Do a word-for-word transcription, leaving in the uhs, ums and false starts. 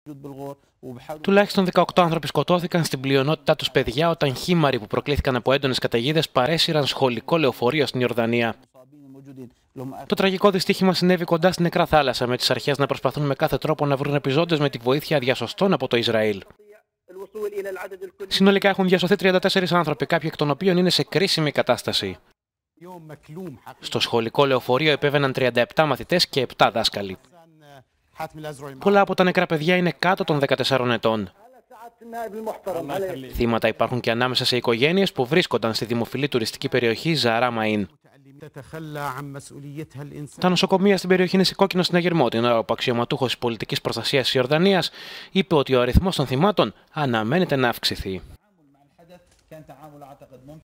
Τουλάχιστον δεκαοκτώ άνθρωποι σκοτώθηκαν, στην πλειονότητά τους παιδιά, όταν χήμαροι που προκλήθηκαν από έντονες καταιγίδες παρέσυραν σχολικό λεωφορείο στην Ιορδανία. Το τραγικό δυστύχημα συνέβη κοντά στην Νεκρά Θάλασσα, με τις αρχές να προσπαθούν με κάθε τρόπο να βρουν επιζώντες με τη βοήθεια διασωστών από το Ισραήλ. Συνολικά έχουν διασωθεί τριάντα τέσσερις άνθρωποι, κάποιοι εκ των οποίων είναι σε κρίσιμη κατάσταση. Στο σχολικό λεωφορείο επέβαιναν τριάντα επτά μαθητές και επτά δάσκαλοι. Πολλά από τα νεκρά παιδιά είναι κάτω των δεκατεσσάρων ετών. Θύματα υπάρχουν και ανάμεσα σε οικογένειες που βρίσκονταν στη δημοφιλή τουριστική περιοχή Ζαρά Μαΐν. Τα νοσοκομεία στην περιοχή είναι σε κόκκινο συναγερμό, την ώρα που ο αξιωματούχος της πολιτικής προστασίας της Ιορδανίας είπε ότι ο αριθμός των θυμάτων αναμένεται να αυξηθεί.